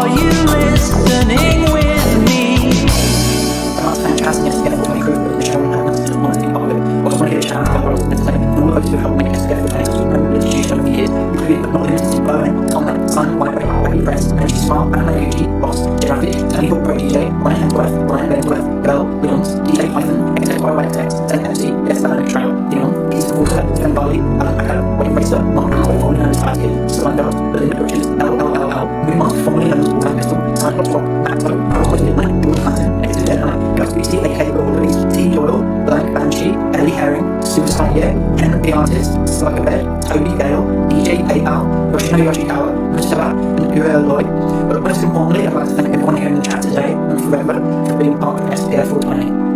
Are you listening with me? That's fantastic. Yes, get my crew with the show and have nothing to think about it. Also want to get a chance to have and play and all those who help make us get the next member of the institution over the years, including but not limited to Bowen, Tomlin, Simon Whitebread, Becky Press, Energy Smart, Anna Uji, Boss, Jirafi, Tony Hawk Pro DJ, Ryan Hemsworth, Ryan Bedworth, Girl, Leons, DJ Python, XXYYX, Zen Pepsi, Yes Alan Trout, Dion, Peter Walker, Ben Barley, Alan Packer, Wayne Racer, Mark Hall, formerly known as Basket, Solander, Belinda Bridges, LLLL, Moonmark, formerly known as Wolfgang Pistol, Cyclops Rock, Matt Toe, Roscoe Midnight, Will Clanton, Exit Deadline, Gus BC, aka Bill Louise, T Doyle, Blank Banshee, Ellie Herring, Superstar Yeah, Henry the Artist, Slugger Bed, Toby Gale, DJ PayPal, Yoshino Yoshikawa, Mustafa, and Uriel Lloyd. But most importantly, I'd like to thank everyone here in the chat today and forever for being part of SPF 420.